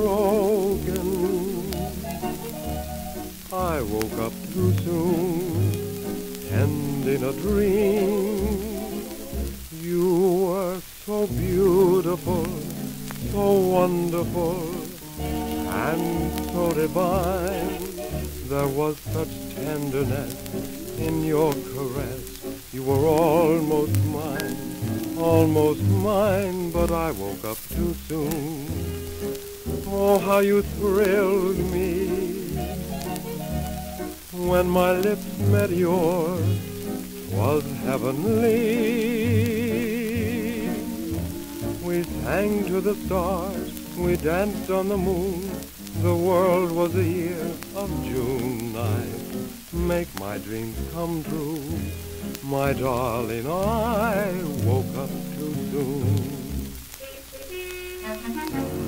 broken. I woke up too soon, and in a dream, you were so beautiful, so wonderful, and so divine. There was such tenderness in your caress. You were almost mine, but I woke up too soon. Oh, how you thrilled me when my lips met yours, 'twas heavenly. We sang to the stars, we danced on the moon. The world was a year of June night. Make my dreams come true, my darling, I woke up too soon.